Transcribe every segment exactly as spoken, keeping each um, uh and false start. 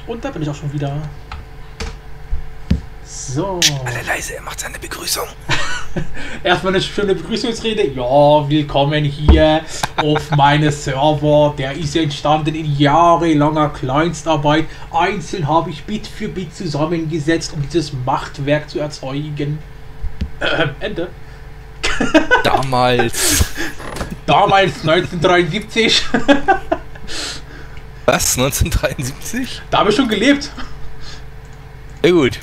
Und da bin ich auch schon wieder. So. Alle leise, er macht seine Begrüßung. Erstmal eine schöne Begrüßungsrede. Ja, willkommen hier auf meine Server. Der ist entstanden in jahrelanger Kleinstarbeit. Einzeln habe ich Bit für Bit zusammengesetzt, um dieses Machtwerk zu erzeugen. Äh, Ende. Damals. Damals neunzehnhundertdreiundsiebzig. Was? neunzehnhundertdreiundsiebzig? Da habe ich schon gelebt. Sehr gut.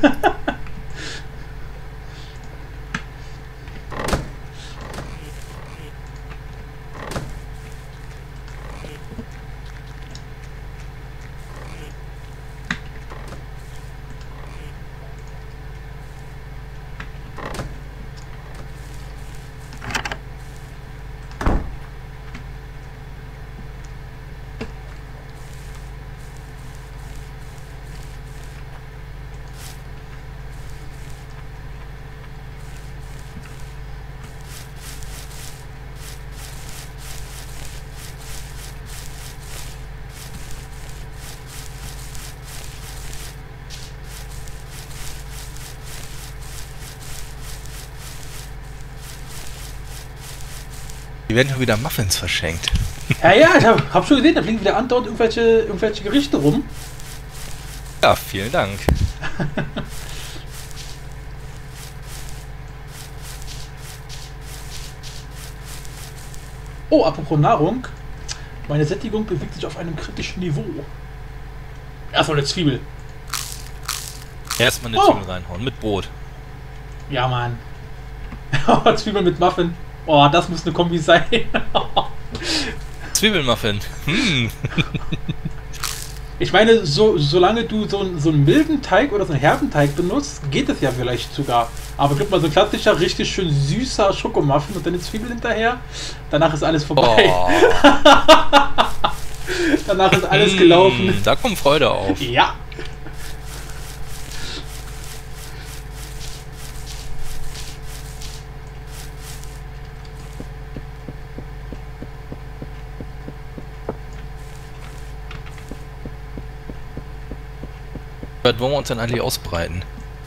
Die werden schon wieder Muffins verschenkt. Ja, ja, ich habe hab schon gesehen, da fliegen wieder andauernd irgendwelche, irgendwelche Gerichte rum. Ja, vielen Dank. Oh, apropos Nahrung. Meine Sättigung bewegt sich auf einem kritischen Niveau. Erstmal eine Zwiebel. Erstmal eine Oh. Zwiebel reinhauen mit Brot. Ja, Mann. Zwiebel mit Muffin. Oh, das muss eine Kombi sein. Zwiebelmuffin. Hm. Ich meine, so, solange du so, einen- so einen milden Teig oder so einen herben Teig benutzt, geht es ja vielleicht sogar. Aber gib mal so ein klassischer, richtig schön süßer Schokomuffin und dann eine Zwiebel hinterher. Danach ist alles vorbei. Oh. Danach ist alles Hm, gelaufen. da kommt Freude auf. Ja. Was wollen wir uns denn eigentlich ausbreiten?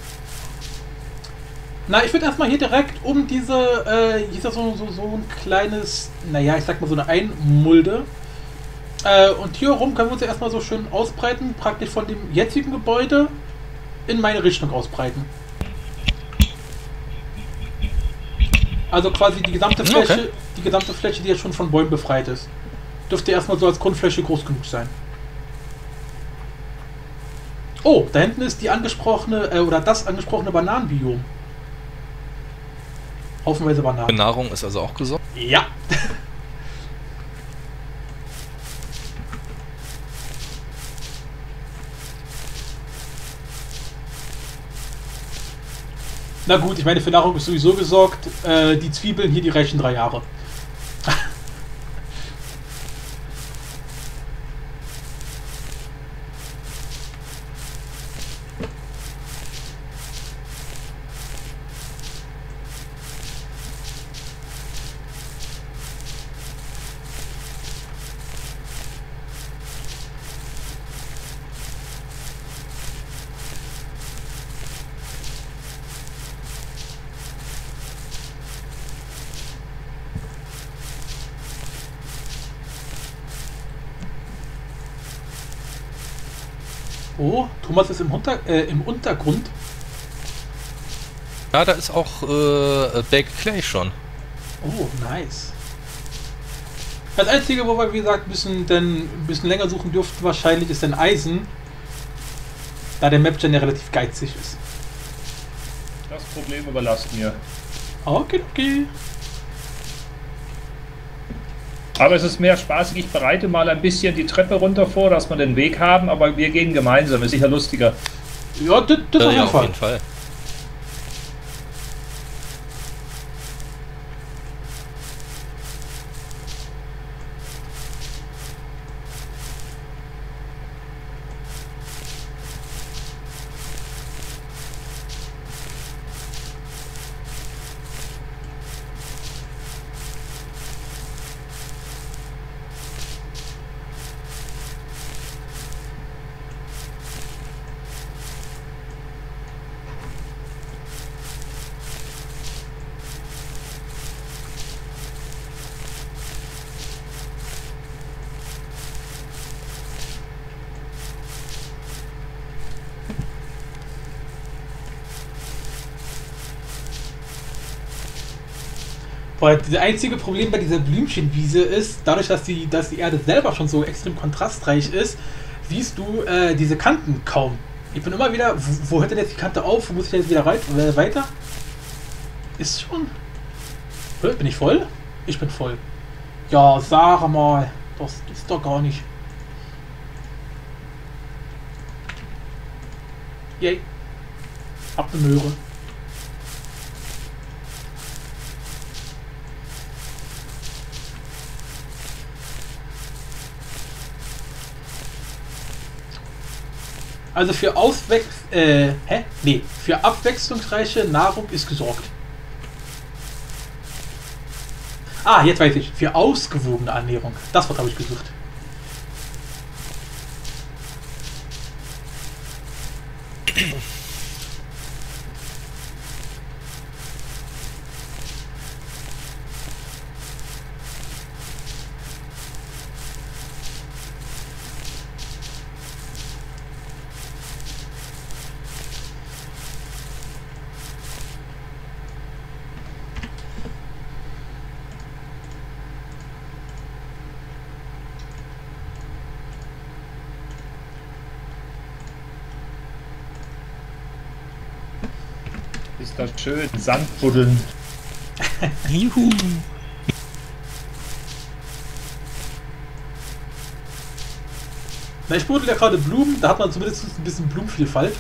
Na, ich würde erstmal hier direkt um diese, äh, hier ist ja so, so, so ein kleines, naja, ich sag mal so eine Einmulde. Äh, und hier rum können wir uns ja erstmal so schön ausbreiten, praktisch von dem jetzigen Gebäude in meine Richtung ausbreiten. Also quasi die gesamte Fläche, Okay. die gesamte Fläche, die jetzt schon von Bäumen befreit ist. Dürfte erstmal so als Grundfläche groß genug sein. Oh, da hinten ist die angesprochene, äh, oder das angesprochene Bananenbiom. Haufenweise Bananen. Nahrung ist also auch gesund. Ja. Na gut, ich meine, für Nahrung ist sowieso gesorgt. Äh, die Zwiebeln hier, die reichen drei Jahre. Oh, Thomas ist im, Unter äh, im Untergrund. Ja, da ist auch äh, Baked Clay schon. Oh, nice. Das Einzige, wo wir, wie gesagt, ein bisschen, denn, ein bisschen länger suchen dürften, wahrscheinlich ist ein Eisen. Da der Mapgen ja relativ geizig ist. Das Problem überlasst mir. Okay, okay. Aber es ist mehr spaßig. Ich bereite mal ein bisschen die Treppe runter vor, dass wir den Weg haben, aber wir gehen gemeinsam. Ist sicher lustiger. Ja, das, das Äh, auf ja, jeden auf Fall. jeden Fall. Weil das einzige Problem bei dieser Blümchenwiese ist, dadurch, dass die, dass die Erde selber schon so extrem kontrastreich ist, siehst du äh, diese Kanten kaum. Ich bin immer wieder, wo, wo hört denn jetzt die Kante auf? Wo muss ich jetzt wieder rein, äh, weiter? Ist schon. Hä, bin ich voll? Ich bin voll. Ja, sag mal. Das ist doch gar nicht. Yay. Hab eine Möhre. Also für Auswechs... Äh, hä? Nee. Für abwechslungsreiche Nahrung ist gesorgt. Ah, jetzt weiß ich. Für ausgewogene Ernährung. Das Wort habe ich gesucht. Ist das schön. Sand buddeln. Juhu. Na, ich buddel ja gerade Blumen, da hat man zumindest ein bisschen Blumenvielfalt.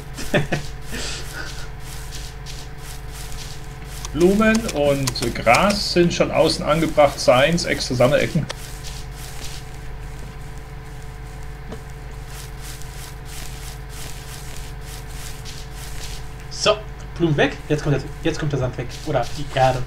Blumen und Gras sind schon außen angebracht, Seins, extra Sammelecken. So, Blumen weg. Jetzt kommt, der, jetzt kommt der Sand weg. Oder die Erde.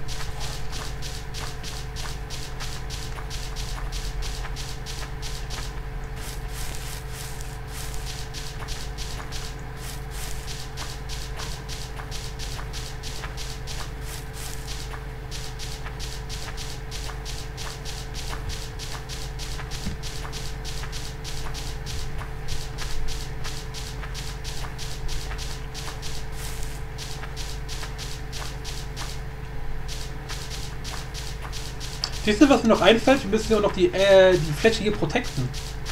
Siehst du, was mir noch einfällt? Wir müssen ja auch noch die, äh, die Fläche hier protecten.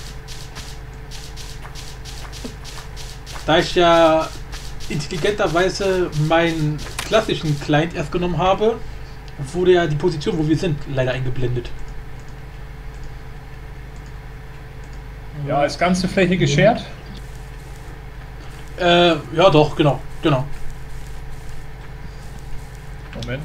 Da ich ja intelligenterweise meinen klassischen Client erst genommen habe, wurde ja die Position, wo wir sind, leider eingeblendet. Ja, ist ganze Fläche geschert? Äh, ja doch, genau, genau. Moment.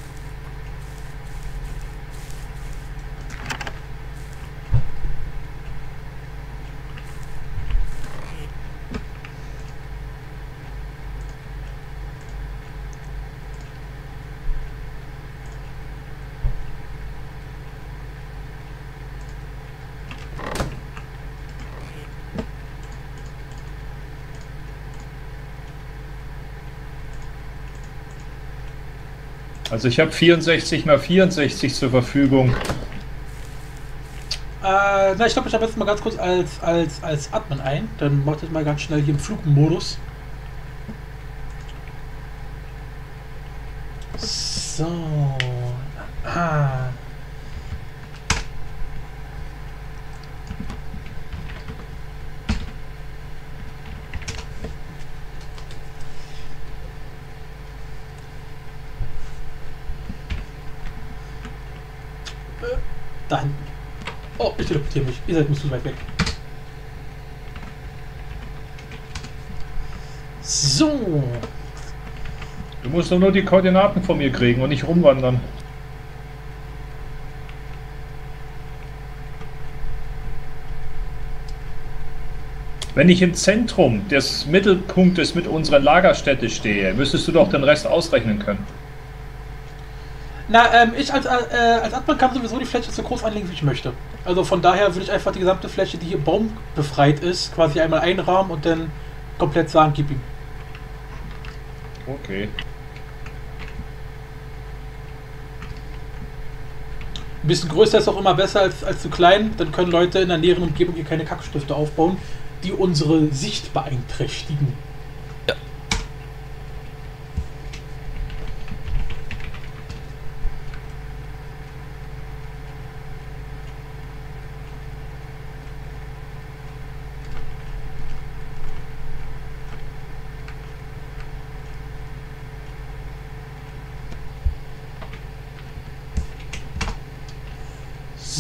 Also ich habe vierundsechzig mal vierundsechzig zur Verfügung. Äh, na, ich glaube, ich habe jetzt mal ganz kurz als, als, als Admin ein. Dann macht das mal ganz schnell hier im Flugmodus. So. Ah. Da hinten. Oh, ich teleportiere mich. Ihr seid nicht zu weit weg. So. Du musst doch nur die Koordinaten von mir kriegen und nicht rumwandern. Wenn ich im Zentrum des Mittelpunktes mit unserer Lagerstätte stehe, müsstest du doch den Rest ausrechnen können. Na, ähm, ich als, äh, als Admin kann sowieso die Fläche so groß anlegen, wie ich möchte. Also von daher würde ich einfach die gesamte Fläche, die hier baumbefreit ist, quasi einmal einrahmen und dann komplett sagen, gib ihm. Okay. Ein bisschen größer ist auch immer besser als, als zu klein. Dann können Leute in der näheren Umgebung hier keine Kackstifte aufbauen, die unsere Sicht beeinträchtigen. Ja.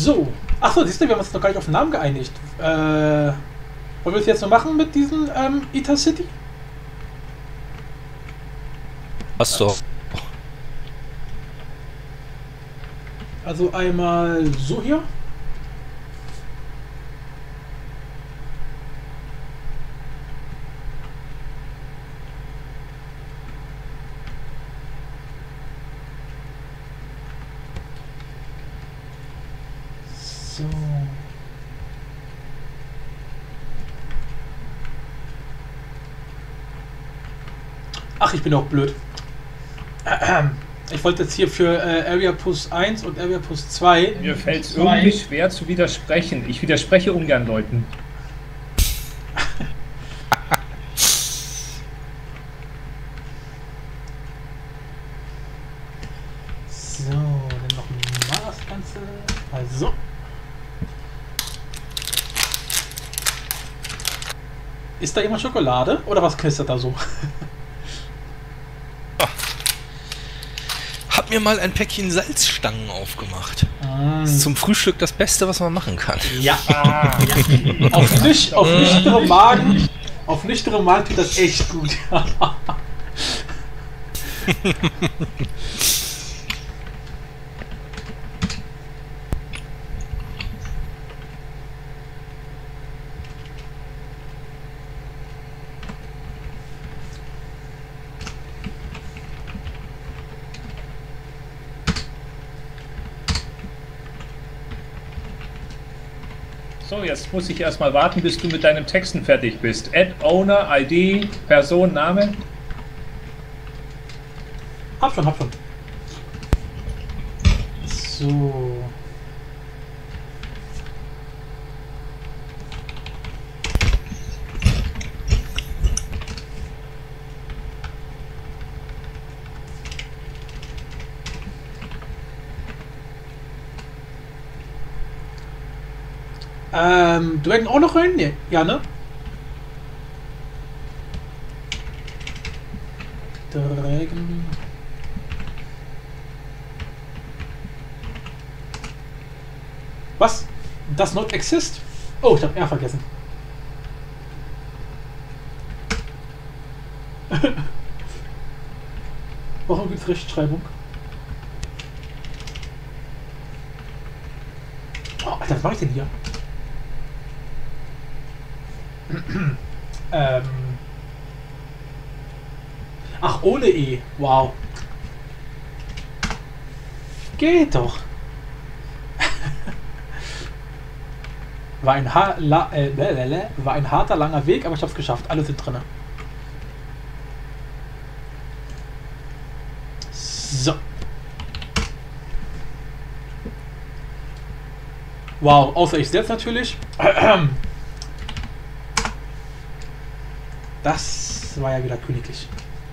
So. Achso, siehst du, wir haben uns noch gar nicht auf den Namen geeinigt. Äh, wollen wir es jetzt noch machen mit diesem ähm, Ita City? Hast du. Also einmal so hier. So. Ach, ich bin auch blöd. Ich wollte jetzt hier für äh, Area Plus eins und Area Plus zwei. Mir fällt es irgendwie schwer zu widersprechen. Ich widerspreche ungern Leuten. So, dann noch mal das Ganze. Also. Ist da jemand Schokolade? Oder was knistert da so? Hab mir mal ein Päckchen Salzstangen aufgemacht. Mm. Das ist zum Frühstück das Beste, was man machen kann. Ja. Ah, ja. Auf, nüch auf nüchterem Magen. Auf nüchterem Magen tut das echt gut. So, jetzt muss ich erstmal warten, bis du mit deinem Texten fertig bist. Add Owner, I D, Person, Name. Hab schon, hab schon. So. Ähm, Dragon auch noch rein? Nee. Ja, ne? Dragon. Was? Does not exist? Oh, ich hab R vergessen. Warum gibt's Rechtschreibung? Oh, Alter, was mache ich denn hier? ähm. Ach, ohne E. Wow. Geht doch. War ein, ha la äh, war ein harter, langer Weg, aber ich hab's geschafft. Alle sind drin. So. Wow, außer ich selbst natürlich. Das war ja wieder königlich.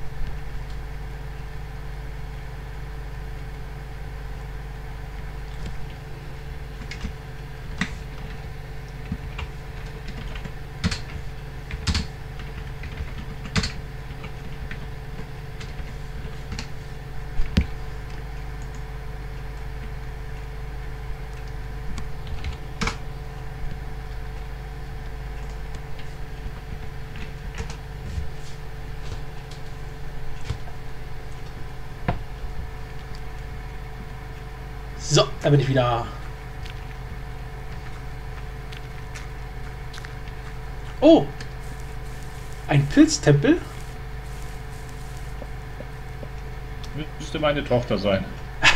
So, da bin ich wieder. Oh! Ein Pilztempel? Müsste meine Tochter sein.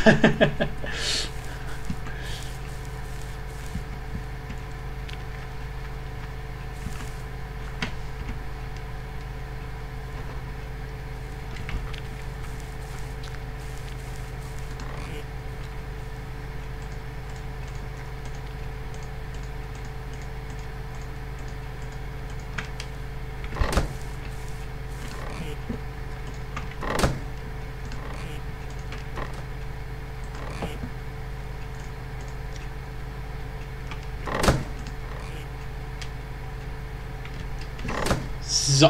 So.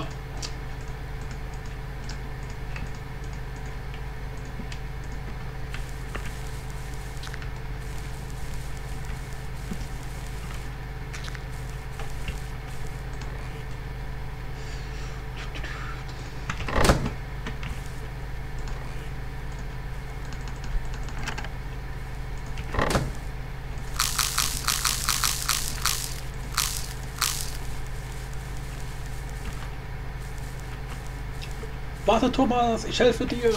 Warte, Thomas, ich helfe dir.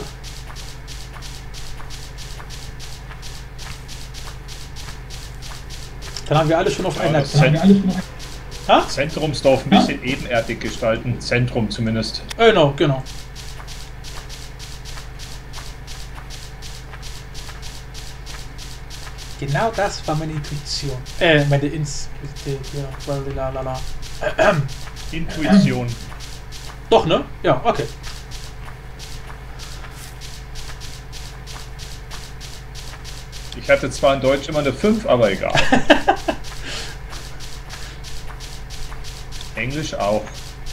Dann haben wir alle schon auf Ja, einer... das Zent Ha? Zentrumsdorf ein bisschen ebenerdig gestalten. Zentrum zumindest. Genau, genau. Genau das war meine Intuition. Äh, meine Ins... Ja, lalala. Intuition. Doch, ne? Ja, okay. Ich hatte zwar in Deutsch immer eine fünf, aber egal. Englisch auch.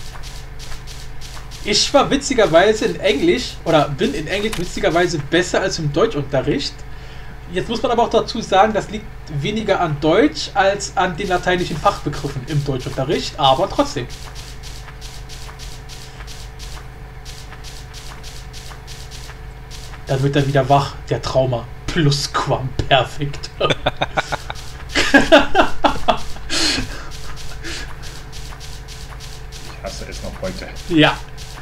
Ich war witzigerweise in Englisch, oder bin in Englisch witzigerweise besser als im Deutschunterricht. Jetzt muss man aber auch dazu sagen, das liegt weniger an Deutsch als an den lateinischen Fachbegriffen im Deutschunterricht, aber trotzdem. Dann wird er wieder wach, der Trauma. Plusquamperfekt. Ich hasse es noch heute. Ja.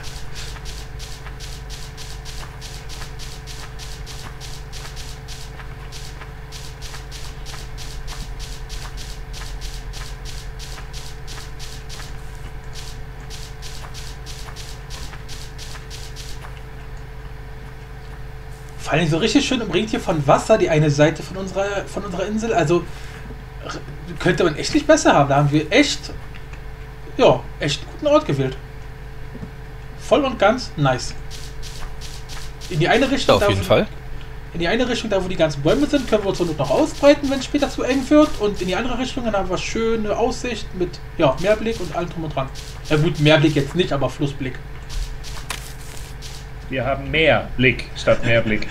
Vor allem so richtig schön umringt hier von Wasser, die eine Seite von unserer, von unserer Insel. Also r- könnte man echt nicht besser haben. Da haben wir echt, ja, echt einen guten Ort gewählt. Voll und ganz nice. In die eine Richtung, Ja, auf da, jeden wo, Fall. in die eine Richtung, da wo die ganzen Bäume sind, können wir uns noch ausbreiten, wenn es später zu eng wird. Und in die andere Richtung, dann haben wir schöne Aussicht mit, ja, Meerblick und allem drum und dran. Ja gut, Meerblick jetzt nicht, aber Flussblick. Wir haben mehr Blick statt mehr Blick.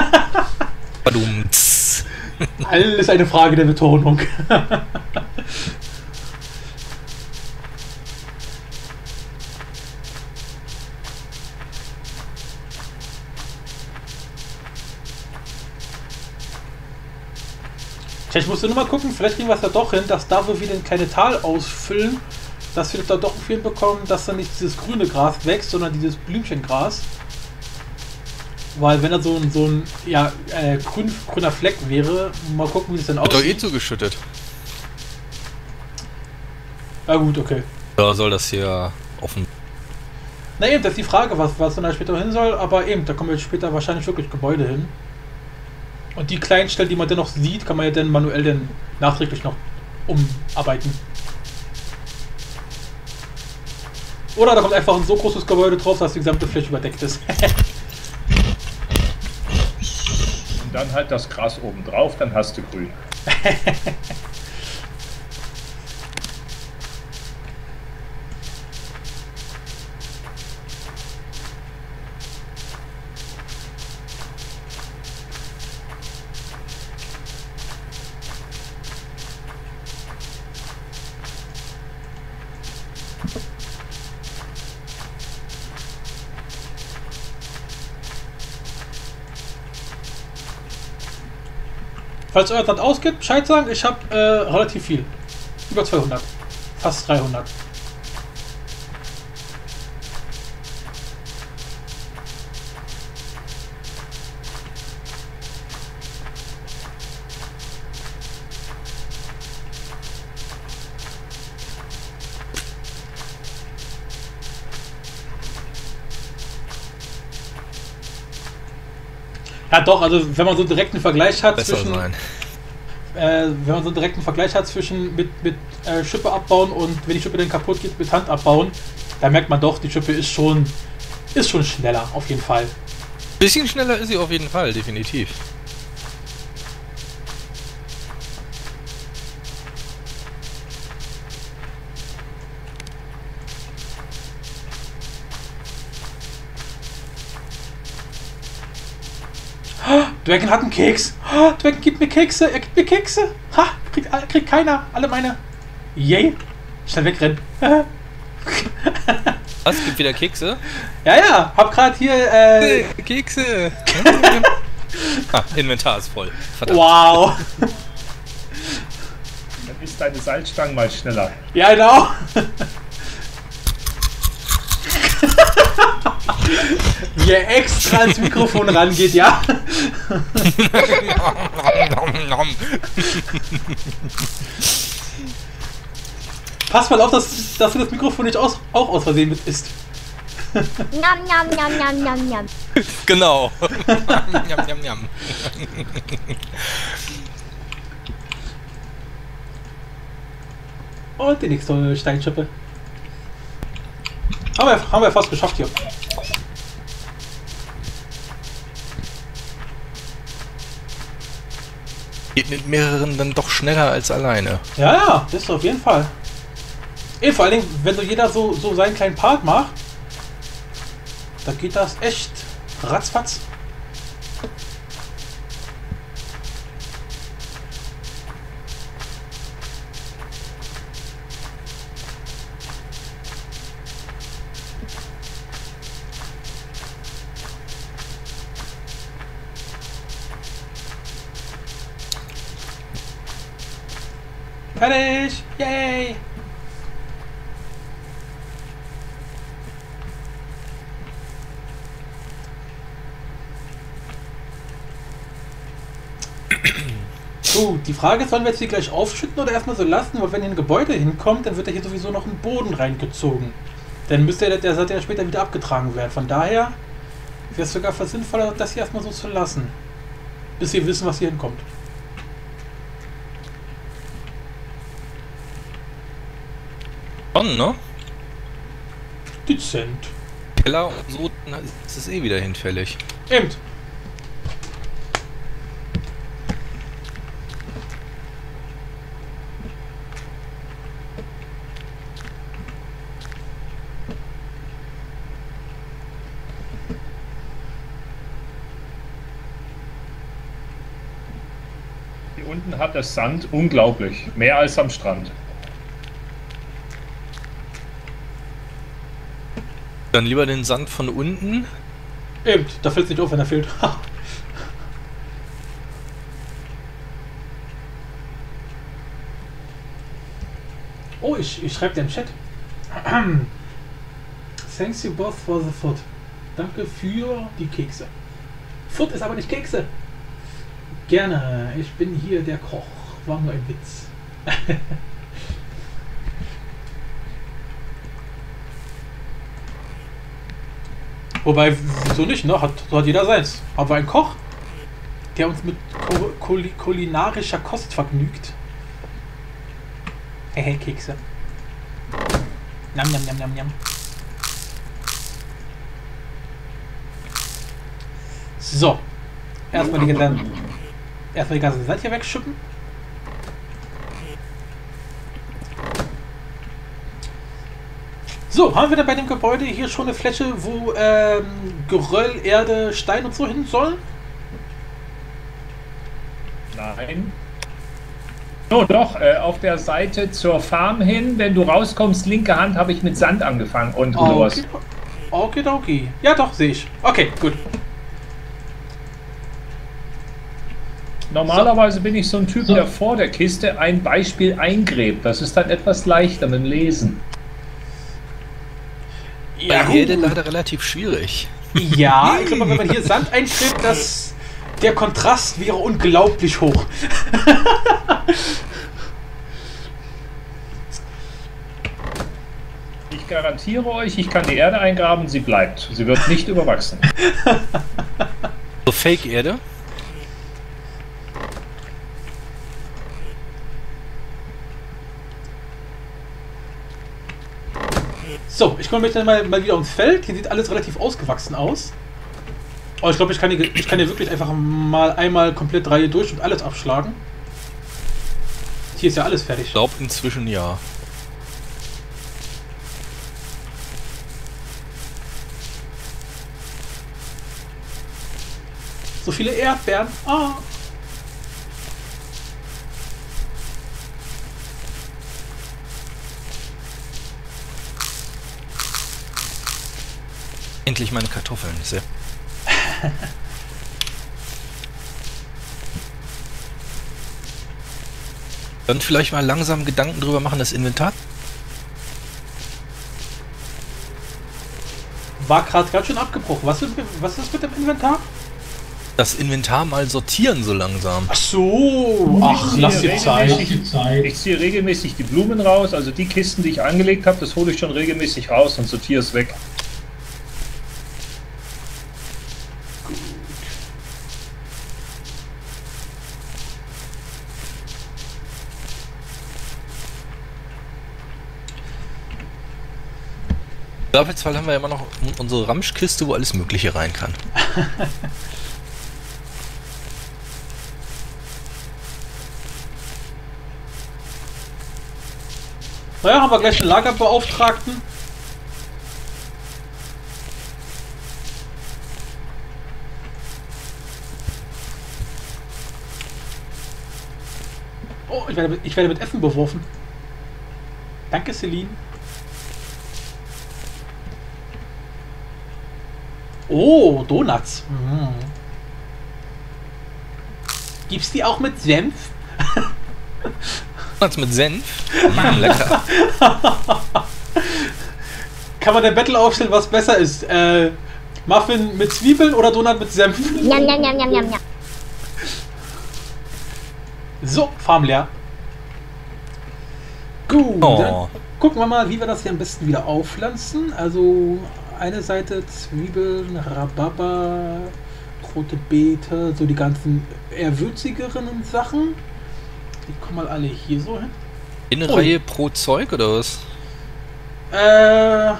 Badumts. Alles eine Frage der Betonung. Tja, ich musste nur mal gucken, vielleicht kriegen wir es ja doch hin, dass da, wo wir den kleine Tal ausfüllen, dass wir da doch viel bekommen, dass dann nicht dieses grüne Gras wächst, sondern dieses Blümchengras. Weil wenn da so ein, so ein ja, äh, grün, grüner Fleck wäre, mal gucken, wie es denn Wird doch eh aussieht. zugeschüttet. Ja gut, okay. Da soll das hier offen. Na eben, das ist die Frage, was, was dann da später hin soll, aber eben, da kommen jetzt später wahrscheinlich wirklich Gebäude hin. Und die kleinen Stellen, die man dennoch sieht, kann man ja dann manuell dann nachträglich noch umarbeiten. Oder da kommt einfach ein so großes Gebäude drauf, dass die gesamte Fläche überdeckt ist. Und dann halt das Gras oben drauf, dann hast du grün. Falls euer Land ausgeht, Bescheid sagen, ich habe äh, relativ viel. Über zweihundert. Fast dreihundert. Ja doch, also wenn man so einen direkten Vergleich hat Besser zwischen, sein. äh, wenn man so einen direkten Vergleich hat zwischen mit, mit äh, Schippe abbauen und wenn die Schippe dann kaputt geht, mit Hand abbauen, da merkt man doch, die Schippe ist schon, ist schon schneller, auf jeden Fall. Bisschen schneller ist sie auf jeden Fall, definitiv. Dragon hat einen Keks. Oh, Dragon gibt mir Kekse. Er gibt mir Kekse. Ha, kriegt, kriegt keiner. Alle meine. Yay. Schnell wegrennen. Was? Gibt wieder Kekse? Ja, ja. Hab gerade hier. Äh, Kekse! Ah, Inventar ist voll. Verdammt. wow. Dann ist deine Salzstange mal schneller. Ja, genau. wie er extra ans Mikrofon rangeht, ja? Pass mal auf, dass, dass du das Mikrofon nicht aus, auch aus Versehen mit isst. Njam, njam, njam, njam, njam, njam. Genau. Njam, njam, njam. Und die nächste Steinschippe. Haben wir, haben wir fast geschafft hier. Geht mit mehreren dann doch schneller als alleine. Ja, ja, das ist auf jeden Fall. Eh, vor allen Dingen, wenn so jeder so, so seinen kleinen Part macht, dann geht das echt ratzfatz. Fertig! Yay! So, die Frage ist, sollen wir jetzt hier gleich aufschütten oder erstmal so lassen? Weil wenn hier ein Gebäude hinkommt, dann wird er hier sowieso noch in den Boden reingezogen. Dann müsste der, der sollte ja später wieder abgetragen werden. Von daher wäre es sogar sinnvoller, das hier erstmal so zu lassen. Bis wir wissen, was hier hinkommt. Schon, ne? Dezent. Keller und so, na, ist es eh wieder hinfällig. Eben. Hier unten hat das Sand unglaublich. Mehr als am Strand. Dann lieber den Sand von unten. Eben, da fällt es nicht auf, wenn er fehlt. Oh, ich, ich schreibe dir im Chat. Thanks you both for the food. Danke für die Kekse. Food ist aber nicht Kekse. Gerne, ich bin hier der Koch. War nur ein Witz. Wobei, wieso nicht, ne? Hat, so hat jeder seins. Aber ein Koch, der uns mit Ko Kul kulinarischer Kost vergnügt. Hey, hey, Kekse. Nam, nam, nam, nam, nam. So. Erstmal die, dann, erstmal die ganze Sand hier wegschippen. So, haben wir dann bei dem Gebäude hier schon eine Fläche, wo ähm, Geröll, Erde, Stein und so hin sollen? Nein. Oh doch, äh, auf der Seite zur Farm hin, wenn du rauskommst, linke Hand, habe ich mit Sand angefangen und sowas. Okay, okay, okay. Ja doch, sehe ich. Okay, gut. Normalerweise so. bin ich so ein Typ, der vor der Kiste ein Beispiel eingräbt. Das ist dann etwas leichter mit dem Lesen. Ja, bei Erde leider relativ schwierig. Ja, ich glaube, wenn man hier Sand einschreibt, dass der Kontrast wäre unglaublich hoch. Ich garantiere euch, ich kann die Erde eingraben, sie bleibt. Sie wird nicht überwachsen. So Fake-Erde? So, ich komme jetzt mal, mal wieder ums Feld. Hier sieht alles relativ ausgewachsen aus. Aber ich glaube, ich kann hier, ich kann hier wirklich einfach mal einmal komplett Reihe durch und alles abschlagen. Hier ist ja alles fertig. Ich glaube inzwischen ja. So viele Erdbeeren. Ah. Endlich meine Kartoffeln. Sehr. Dann vielleicht mal langsam Gedanken drüber machen, das Inventar. war gerade ganz schön abgebrochen. Was ist, was ist mit dem Inventar? Das Inventar mal sortieren so langsam. Ach so. Ach, Ich lass ziehe dir Zeit. regelmäßig- Ich ziehe regelmäßig die Blumen raus, also die Kisten, die ich angelegt habe, das hole ich schon regelmäßig raus und sortiere es weg. Im Zweifelsfall haben wir ja immer noch unsere Ramschkiste, wo alles Mögliche rein kann. Naja, haben wir gleich einen Lagerbeauftragten. Oh, ich werde, mit, ich werde mit Essen beworfen. Danke, Celine. Oh, Donuts. Mm. Gibt's die auch mit Senf? Donuts mit Senf? Mm, lecker. Kann man der Battle aufstellen, was besser ist? Äh, Muffin mit Zwiebeln oder Donut mit Senf? Yum, yum, yum, yum, yum, yum. So, Farm leer. Gut, Oh. dann gucken wir mal, wie wir das hier am besten wieder aufpflanzen. Also eine Seite Zwiebeln, Rhabarber, rote Beete, so die ganzen eher würzigeren Sachen. Die kommen mal alle hier so hin. In Oh. Reihe pro Zeug oder was? Äh.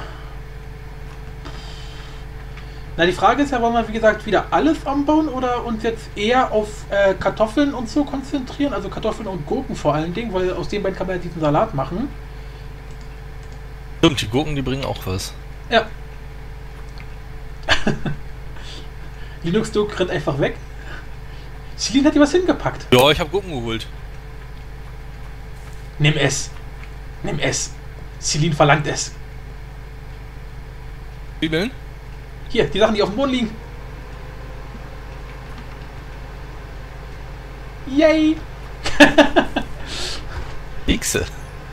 Na, die Frage ist ja, wollen wir wie gesagt wieder alles anbauen oder uns jetzt eher auf äh, Kartoffeln und so konzentrieren? Also Kartoffeln und Gurken vor allen Dingen, weil aus den beiden kann man ja diesen Salat machen. Stimmt, die Gurken, die bringen auch was. Ja. Linux Duke rennt einfach weg. Celine hat dir was hingepackt. Ja, ich habe Gurken geholt. Nimm es. Nimm es. Celine verlangt es. Zwiebeln? Hier, die Sachen, die auf dem Boden liegen. Yay! Kekse.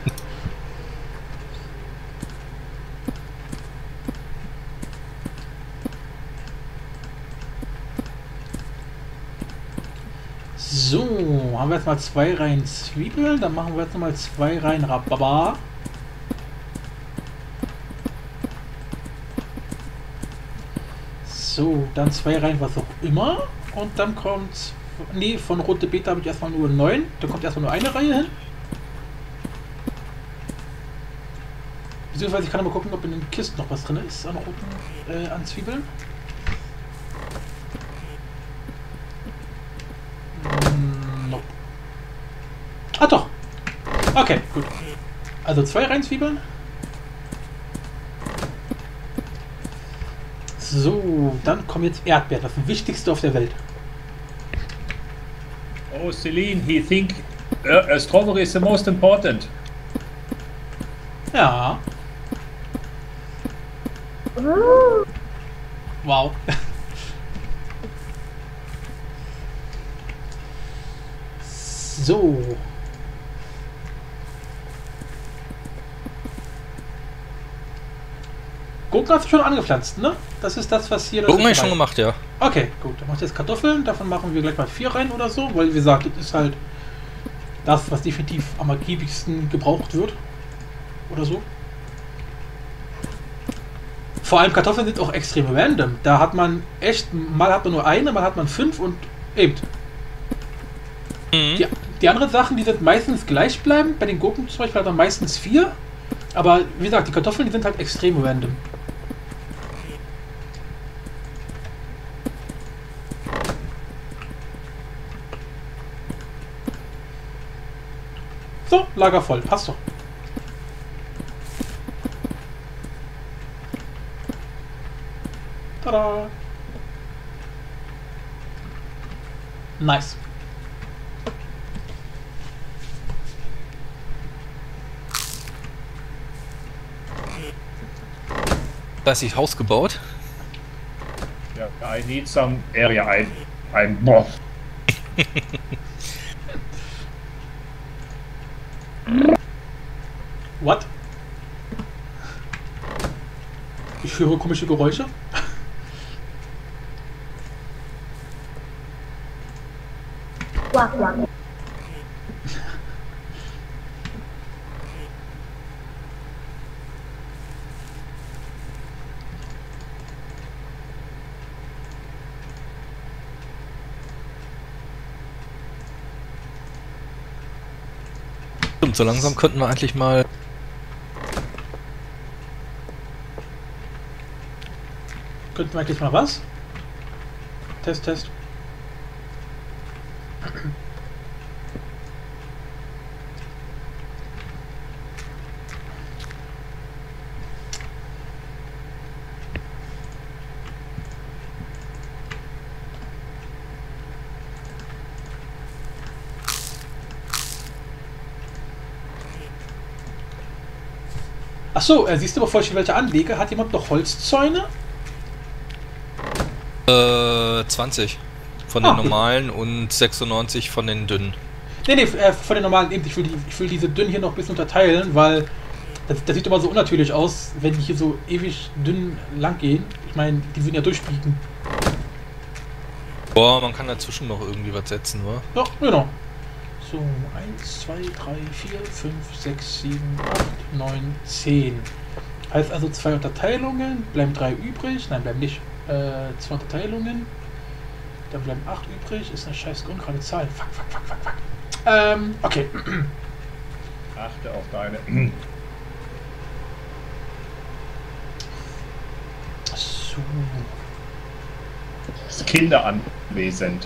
So, haben wir jetzt mal zwei Reihen Zwiebeln, dann machen wir jetzt nochmal zwei Reihen Rhabarber. So, dann zwei Reihen was auch immer. Und dann kommt, nee, von rote Beete habe ich erstmal nur neun. Da kommt erstmal nur eine Reihe hin. Beziehungsweise ich kann mal gucken, ob in den Kisten noch was drin ist an roten, äh, an Zwiebeln. Hm, nope. Ah doch. Okay, gut. Also zwei Reihen Zwiebeln. So, dann kommen jetzt Erdbeeren, das Wichtigste auf der Welt. Oh, Celine, he think uh, a strawberry is the most important. Ja. Ooh. Wow. So. Gurken hast du schon angepflanzt, ne? Das ist das, was hier... Gurken habe ich schon gemacht, ja. Okay, gut. Dann machst du jetzt Kartoffeln. Davon machen wir gleich mal vier rein oder so. Weil, wie gesagt, das ist halt das, was definitiv am ergiebigsten gebraucht wird. Oder so. Vor allem Kartoffeln sind auch extrem random. Da hat man echt... Mal hat man nur eine, mal hat man fünf und eben. Mhm. Die, die anderen Sachen, die sind meistens gleichbleibend. Bei den Gurken zum Beispiel hat man meistens vier. Aber wie gesagt, die Kartoffeln, die sind halt extrem random. So, Lager voll. Passt doch. Tada! Nice. Da ist sich Haus gebaut. Yeah, I need some area. I, I'm boah. What? Ich höre komische Geräusche. Quack, quack. Stimmt, so langsam könnten wir eigentlich mal... Könnten wir eigentlich mal was? Test, Test. Achso, äh, siehst du, bevor ich welche anlege, hat jemand noch Holzzäune? Äh, zwanzig von Ah, den gut. normalen und sechsundneunzig von den dünnen. Nee, nee, äh, von den normalen eben. Ich will, die, ich will diese dünnen hier noch ein bisschen unterteilen, weil das, das sieht immer so unnatürlich aus, wenn die hier so ewig dünn lang gehen. Ich meine, die würden ja durchbiegen. Boah, man kann dazwischen noch irgendwie was setzen, wa? Ja, genau. So, eins, zwei, drei, vier, fünf, sechs, sieben, acht, neun, zehn. Heißt also zwei Unterteilungen, bleiben drei übrig. Nein, bleiben nicht. Äh, zwei Unterteilungen. Dann bleiben acht übrig. Ist eine scheiß ungerade Zahl. Fuck, fuck, fuck, fuck, fuck. Ähm, okay. Achte auf deine. So. Kinder anwesend.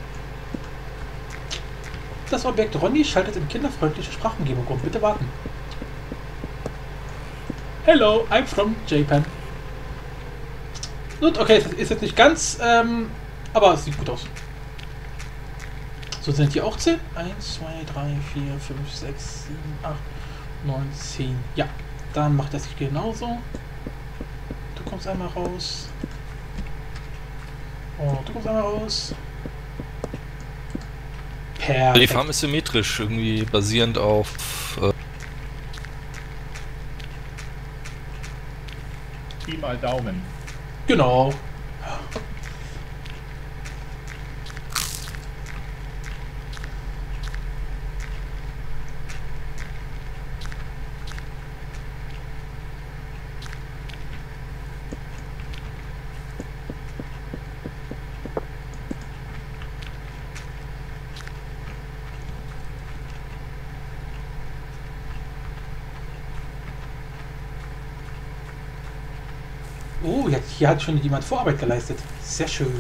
Das Objekt Ronny schaltet in kinderfreundliche Sprachumgebung um. Bitte warten. Hello, I'm from Japan. Gut, okay, es ist jetzt nicht ganz, ähm, aber es sieht gut aus. So, sind die auch zehn? eins, zwei, drei, vier, fünf, sechs, sieben, acht, neun, zehn. Ja, dann macht das sich genauso. Du kommst einmal raus. Und du kommst einmal raus. Also die Perfekt. Farm ist symmetrisch, irgendwie basierend auf... Äh, Pi mal Daumen. Genau. Oh, jetzt, hier hat schon jemand Vorarbeit geleistet. Sehr schön.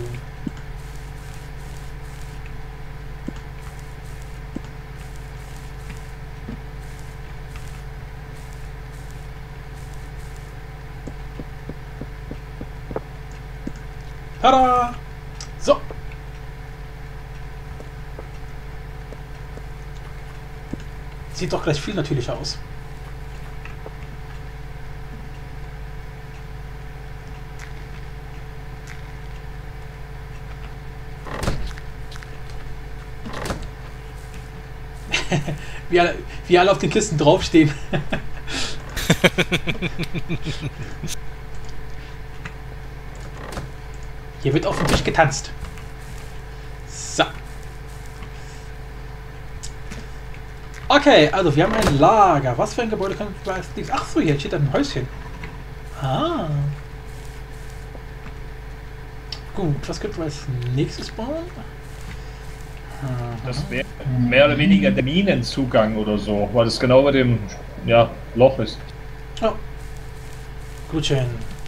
Tada! So. Sieht doch gleich viel natürlicher aus. wie, alle, wie alle auf den Kisten draufstehen. Hier wird auf dem Tisch getanzt. So. Okay, also wir haben ein Lager. Was für ein Gebäude kann man als nächstes? Ach so, hier steht ein Häuschen. Ah. Gut, was könnten wir als nächstes bauen? Das wäre mehr oder weniger der Minenzugang oder so, weil es genau bei dem ja, Loch ist. Oh. Gut schön.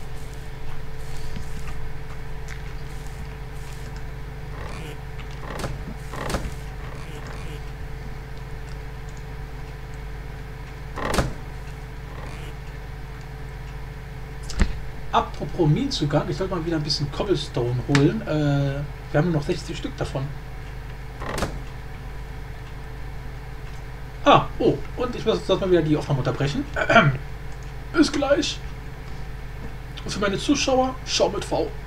Apropos Minenzugang, ich sollte mal wieder ein bisschen Cobblestone holen. Äh, wir haben nur noch sechzig Stück davon. Ah, oh, und ich muss mal wieder die Aufnahme unterbrechen. Bis gleich. Und für meine Zuschauer, schau mit V.